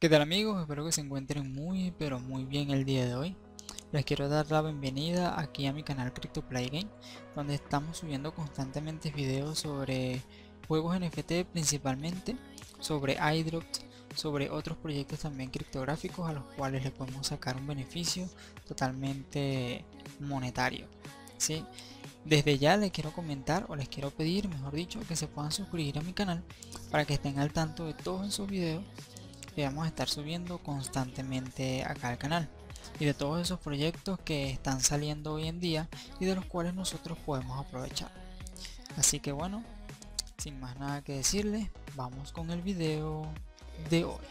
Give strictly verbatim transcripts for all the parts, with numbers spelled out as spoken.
¿Qué tal amigos? Espero que se encuentren muy pero muy bien el día de hoy. Les quiero dar la bienvenida aquí a mi canal CryptoPlayGame, donde estamos subiendo constantemente videos sobre juegos N F T principalmente, sobre airdrops, sobre otros proyectos también criptográficos a los cuales les podemos sacar un beneficio totalmente monetario, ¿sí? Desde ya les quiero comentar o les quiero pedir, mejor dicho, que se puedan suscribir a mi canal para que estén al tanto de todos esos videos que vamos a estar subiendo constantemente acá al canal y de todos esos proyectos que están saliendo hoy en día y de los cuales nosotros podemos aprovechar. Así que bueno, sin más nada que decirles, vamos con el video de hoy.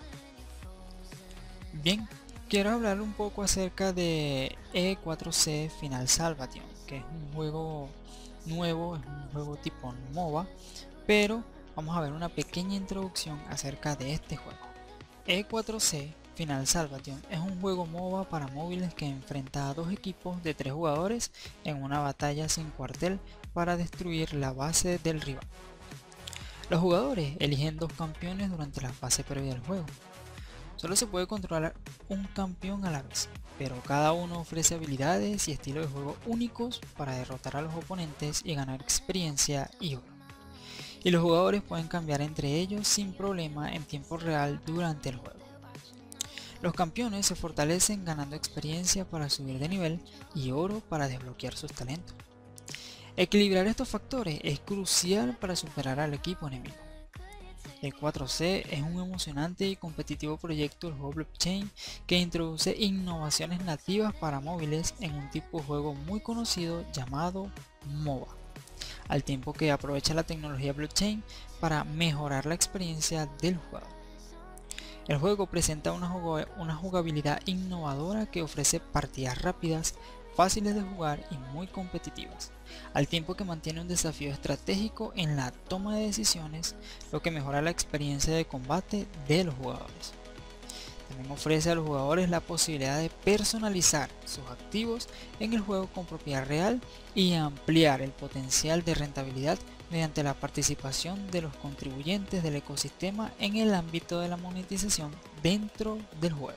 Bien, quiero hablar un poco acerca de E cuatro C Final Salvation, que es un juego nuevo, es un juego tipo MOBA, pero vamos a ver una pequeña introducción acerca de este juego. E cuatro C Final Salvation es un juego MOBA para móviles que enfrenta a dos equipos de tres jugadores en una batalla sin cuartel para destruir la base del rival. Los jugadores eligen dos campeones durante la fase previa del juego. Solo se puede controlar un campeón a la vez, pero cada uno ofrece habilidades y estilos de juego únicos para derrotar a los oponentes y ganar experiencia y oro. Y los jugadores pueden cambiar entre ellos sin problema en tiempo real durante el juego. Los campeones se fortalecen ganando experiencia para subir de nivel y oro para desbloquear sus talentos. Equilibrar estos factores es crucial para superar al equipo enemigo. E cuatro C es un emocionante y competitivo proyecto del juego blockchain que introduce innovaciones nativas para móviles en un tipo de juego muy conocido llamado MOBA, al tiempo que aprovecha la tecnología blockchain para mejorar la experiencia del jugador. El juego presenta una, una jugabilidad innovadora que ofrece partidas rápidas, fáciles de jugar y muy competitivas, al tiempo que mantiene un desafío estratégico en la toma de decisiones, lo que mejora la experiencia de combate de los jugadores. También ofrece a los jugadores la posibilidad de personalizar sus activos en el juego con propiedad real y ampliar el potencial de rentabilidad mediante la participación de los contribuyentes del ecosistema en el ámbito de la monetización dentro del juego.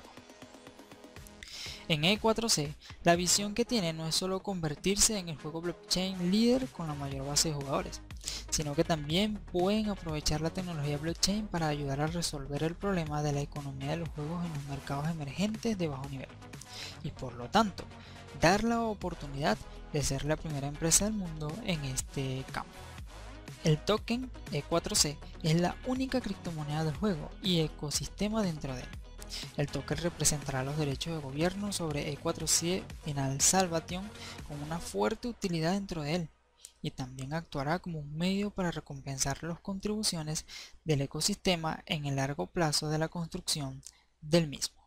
En E cuatro C, la visión que tiene no es solo convertirse en el juego blockchain líder con la mayor base de jugadores, sino que también pueden aprovechar la tecnología blockchain para ayudar a resolver el problema de la economía de los juegos en los mercados emergentes de bajo nivel, y por lo tanto, dar la oportunidad de ser la primera empresa del mundo en este campo. El token E cuatro C es la única criptomoneda del juego y ecosistema dentro de él. El token representará los derechos de gobierno sobre E cuatro C Final Salvation con una fuerte utilidad dentro de él, y también actuará como un medio para recompensar las contribuciones del ecosistema en el largo plazo de la construcción del mismo.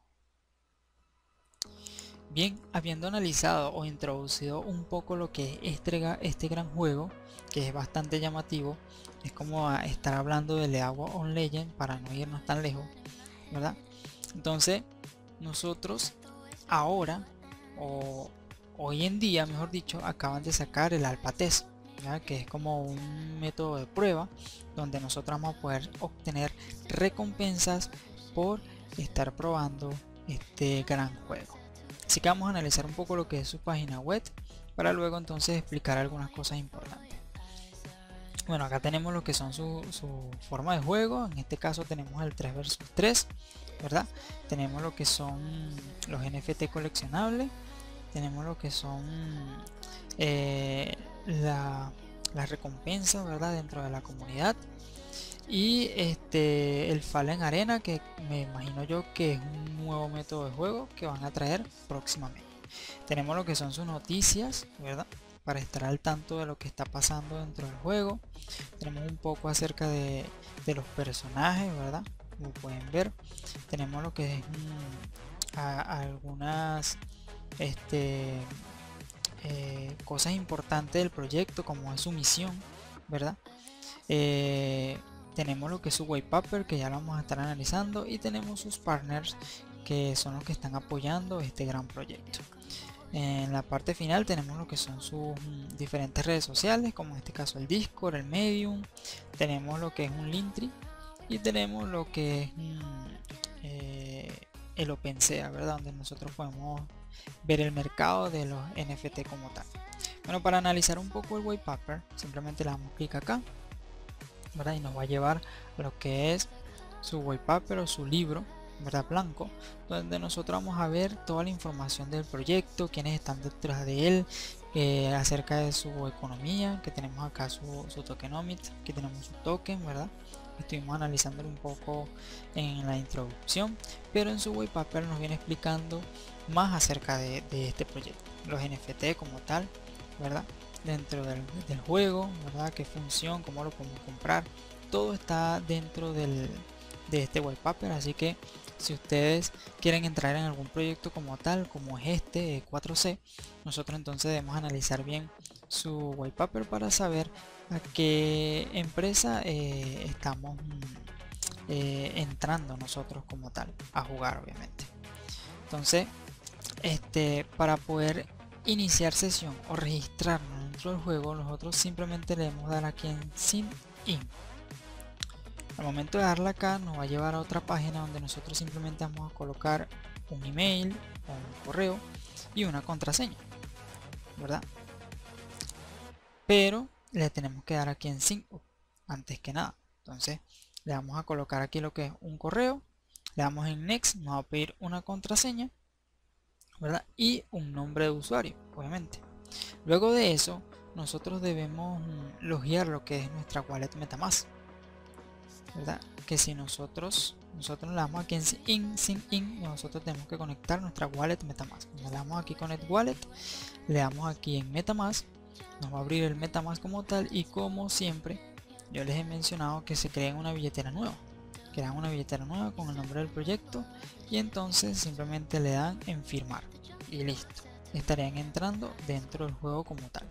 Bien, habiendo analizado o introducido un poco lo que es este, este gran juego, que es bastante llamativo, es como estar hablando de League of Legends para no irnos tan lejos, ¿verdad? Entonces, nosotros ahora, o hoy en día, mejor dicho, acaban de sacar el Alpha Test, ¿ya? Que es como un método de prueba donde nosotros vamos a poder obtener recompensas por estar probando este gran juego. Así que vamos a analizar un poco lo que es su página web para luego entonces explicar algunas cosas importantes. Bueno, acá tenemos lo que son su, su forma de juego. En este caso tenemos el tres versus tres, ¿verdad? Tenemos lo que son los N F T coleccionables. Tenemos lo que son eh, la, las recompensas, ¿verdad? Dentro de la comunidad. Y este el Fallen Arena, que me imagino yo que es un nuevo método de juego que van a traer próximamente. Tenemos lo que son sus noticias, ¿verdad? Para estar al tanto de lo que está pasando dentro del juego. Tenemos un poco acerca de, de los personajes, ¿verdad? Como pueden ver, tenemos lo que es mmm, a, a algunas este, eh, cosas importantes del proyecto, como es su misión, ¿verdad? Eh, tenemos lo que es su white paper, que ya lo vamos a estar analizando, y tenemos sus partners, que son los que están apoyando este gran proyecto. En la parte final tenemos lo que son sus mm, diferentes redes sociales, como en este caso el Discord, el Medium. Tenemos lo que es un Linktree y tenemos lo que es mm, eh, el OpenSea, ¿verdad? Donde nosotros podemos ver el mercado de los N F T como tal. Bueno, para analizar un poco el white paper, simplemente le damos clic acá, ¿verdad? Y nos va a llevar a lo que es su white paper o su libro, ¿verdad? Blanco, donde nosotros vamos a ver toda la información del proyecto, quiénes están detrás de él, eh, acerca de su economía, que tenemos acá su, su tokenomics, que tenemos su token, ¿verdad? Estuvimos analizándolo un poco en la introducción, pero en su white paper nos viene explicando más acerca de, de este proyecto, los N F T como tal, ¿verdad? Dentro del, del juego, ¿verdad? Qué función, cómo lo podemos comprar, todo está dentro del, de este white paper. Así que si ustedes quieren entrar en algún proyecto como tal, como es este cuatro C, nosotros entonces debemos analizar bien su white paper para saber a qué empresa eh, estamos eh, entrando nosotros como tal a jugar, obviamente. Entonces, este, para poder iniciar sesión o registrarnos dentro del juego, nosotros simplemente le debemos dar aquí en Sign In. Al momento de darle acá, nos va a llevar a otra página donde nosotros simplemente vamos a colocar un email o un correo y una contraseña, ¿verdad? Pero le tenemos que dar aquí en Sign Up antes que nada. Entonces le vamos a colocar aquí lo que es un correo, le damos en Next, nos va a pedir una contraseña, ¿verdad? Y un nombre de usuario, obviamente. Luego de eso, nosotros debemos loguear lo que es nuestra wallet MetaMask, ¿verdad? Que si nosotros nosotros le damos aquí en in, sin in, nosotros tenemos que conectar nuestra wallet MetaMask. Le damos aquí Connect Wallet, le damos aquí en MetaMask, nos va a abrir el MetaMask como tal, y como siempre yo les he mencionado que se creen una billetera nueva. Crean una billetera nueva con el nombre del proyecto y entonces simplemente le dan en firmar y listo, estarían entrando dentro del juego como tal.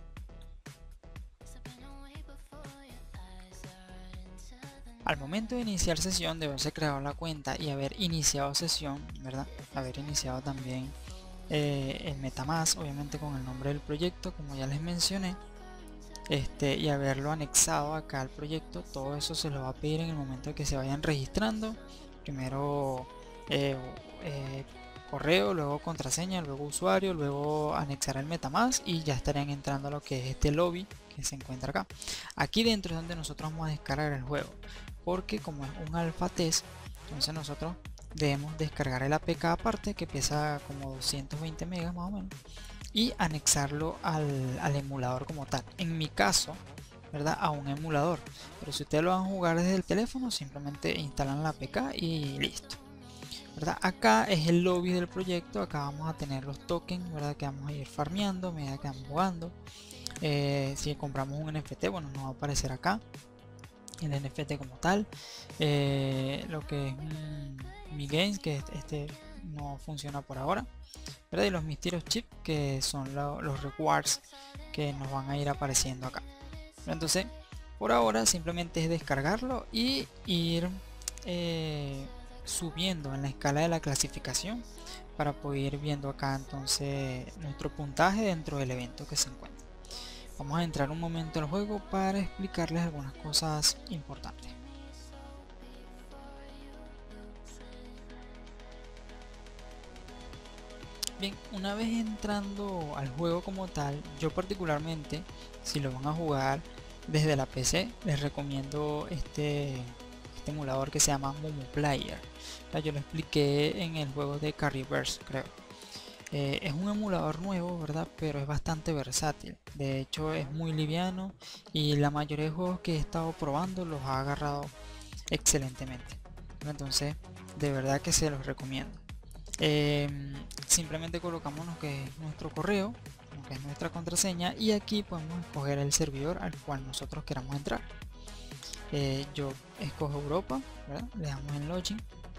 Al momento de iniciar sesión, de haberse creado la cuenta y haber iniciado sesión, ¿verdad? Haber iniciado también eh, el MetaMask, obviamente con el nombre del proyecto, como ya les mencioné, este, y haberlo anexado acá al proyecto, todo eso se lo va a pedir en el momento de que se vayan registrando. Primero eh, eh, correo, luego contraseña, luego usuario, luego anexar el MetaMask y ya estarían entrando a lo que es este lobby que se encuentra acá. Aquí dentro es donde nosotros vamos a descargar el juego, porque como es un alfa test, entonces nosotros debemos descargar el A P K aparte, que pesa como doscientos veinte megas más o menos, y anexarlo al, al emulador como tal. En mi caso, ¿verdad? A un emulador. Pero si ustedes lo van a jugar desde el teléfono, simplemente instalan la A P K y listo, ¿verdad? Acá es el lobby del proyecto. Acá vamos a tener los tokens, ¿verdad? Que vamos a ir farmeando a medida que vamos jugando. Eh, si compramos un N F T, bueno, nos va a aparecer acá el N F T como tal. Eh, lo que es mm, mi games, que este no funciona por ahora, ¿verdad? Y los misterios chip, que son lo, los rewards que nos van a ir apareciendo acá. Entonces, por ahora simplemente es descargarlo y ir eh, subiendo en la escala de la clasificación para poder ir viendo acá entonces nuestro puntaje dentro del evento que se encuentra. Vamos a entrar un momento al juego para explicarles algunas cosas importantes. Bien, una vez entrando al juego como tal, yo particularmente, si lo van a jugar desde la P C, les recomiendo este, este emulador que se llama Momo Player. Yo lo expliqué en el juego de Carryverse, creo. Eh, es un emulador nuevo, ¿verdad? Pero es bastante versátil. De hecho, es muy liviano y la mayoría de juegos que he estado probando los ha agarrado excelentemente. Entonces, de verdad que se los recomiendo. Eh, simplemente colocamos lo que es nuestro correo, lo que es nuestra contraseña, y aquí podemos escoger el servidor al cual nosotros queramos entrar. Eh, yo escojo Europa, ¿verdad? Le damos en login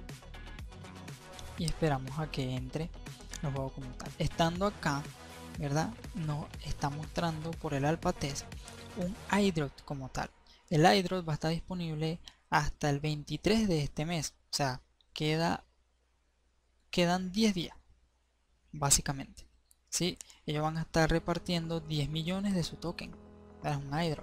y esperamos a que entre el juego como tal. Estando acá, ¿verdad? Nos está mostrando por el alpha test un iDrop como tal. El iDrop va a estar disponible hasta el veintitrés de este mes, o sea, queda quedan diez días básicamente, ¿sí? Ellos van a estar repartiendo diez millones de su token. Es un iDrop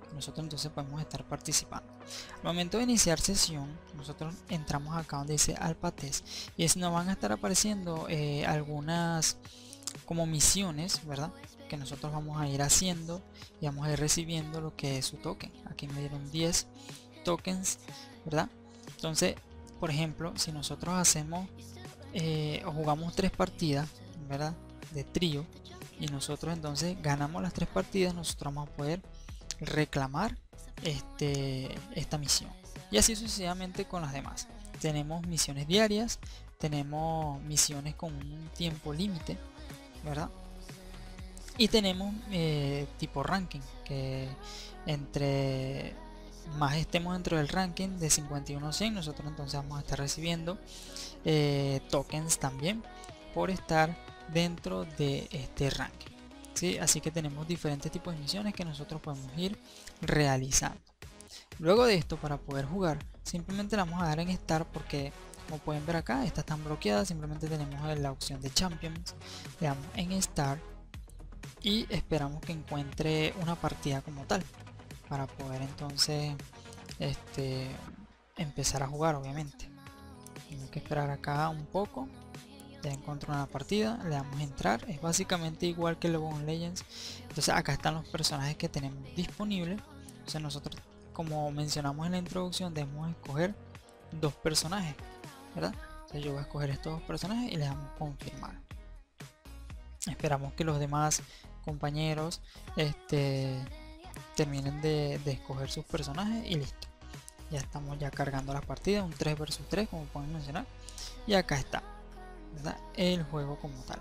nosotros entonces podemos estar participando. Al momento de iniciar sesión, nosotros entramos acá donde dice Alpha Test y es, nos van a estar apareciendo eh, algunas como misiones, ¿verdad? Que nosotros vamos a ir haciendo y vamos a ir recibiendo lo que es su token. Aquí me dieron diez tokens, ¿verdad? Entonces, por ejemplo, si nosotros hacemos eh, o jugamos tres partidas, ¿verdad? De trío, y nosotros entonces ganamos las tres partidas, nosotros vamos a poder reclamar este, esta misión, y así sucesivamente con las demás. Tenemos misiones diarias, tenemos misiones con un tiempo límite, ¿verdad? Y tenemos eh, tipo ranking, que entre más estemos dentro del ranking de cincuenta y uno a cien, nosotros entonces vamos a estar recibiendo eh, tokens también por estar dentro de este ranking, ¿sí? Así que tenemos diferentes tipos de misiones que nosotros podemos ir realizando. Luego de esto, para poder jugar, simplemente le vamos a dar en Start, porque como pueden ver acá, estas están bloqueadas. Simplemente tenemos la opción de Champions, le damos en Start y esperamos que encuentre una partida como tal para poder entonces este, empezar a jugar. Obviamente tenemos que esperar acá un poco. Ya encontró una partida, le damos a entrar. Es básicamente igual que League of Legends. Entonces acá están los personajes que tenemos disponibles. Entonces nosotros, como mencionamos en la introducción, debemos escoger dos personajes, ¿verdad? Entonces yo voy a escoger estos dos personajes y le damos confirmar. Esperamos que los demás compañeros este, terminen de, de escoger sus personajes y listo. Ya estamos ya cargando la partida, un tres versus tres, como pueden mencionar. Y acá está, ¿verdad? El juego como tal.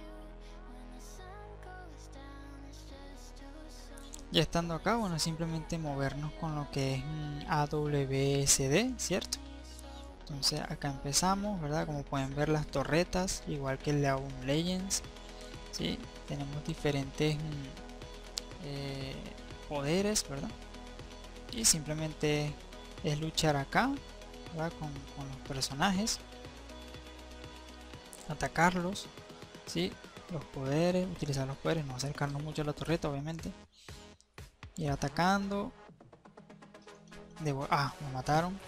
Ya estando acá, bueno, simplemente movernos con lo que es A W S D, ¿cierto? Entonces acá empezamos, ¿verdad? Como pueden ver, las torretas, igual que el League of Legends, ¿sí? Tenemos diferentes eh, poderes, ¿verdad? Y simplemente es luchar acá, ¿verdad? Con, con los personajes, atacarlos, ¿sí? Los poderes, utilizar los poderes, no acercarnos mucho a la torreta, obviamente. Ir atacando. Debo, ah, me mataron.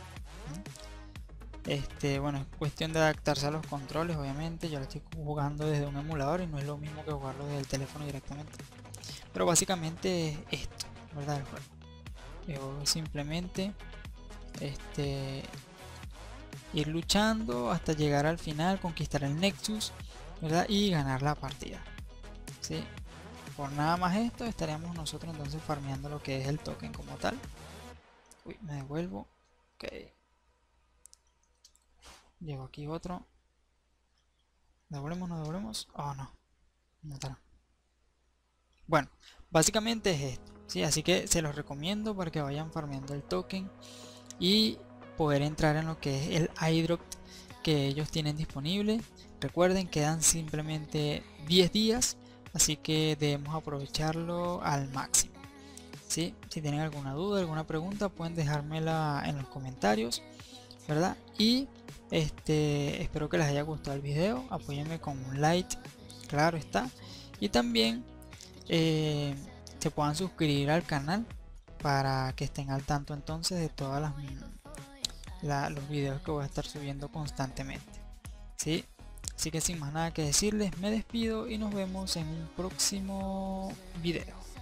Este, bueno, es cuestión de adaptarse a los controles, obviamente. Yo lo estoy jugando desde un emulador y no es lo mismo que jugarlo desde el teléfono directamente. Pero básicamente es esto, ¿verdad? El juego. Yo simplemente este, ir luchando hasta llegar al final, conquistar el Nexus, ¿verdad? Y ganar la partida, ¿sí? Por nada más esto estaríamos nosotros entonces farmeando lo que es el token como tal. Uy, me devuelvo. Ok. Llego aquí otro. ¿Devolvemos? ¿No devolvemos? Oh, no. Me mataron. Bueno, básicamente es esto, ¿sí? Así que se los recomiendo para que vayan farmeando el token y poder entrar en lo que es el airdrop que ellos tienen disponible. Recuerden, quedan simplemente diez días, así que debemos aprovecharlo al máximo, ¿sí? Si tienen alguna duda, alguna pregunta, pueden dejármela en los comentarios, ¿verdad? Y este, espero que les haya gustado el video. Apóyenme con un like, claro está, y también eh, se puedan suscribir al canal para que estén al tanto entonces de todas las la, los videos que voy a estar subiendo constantemente, ¿sí? Así que sin más nada que decirles, me despido y nos vemos en un próximo video.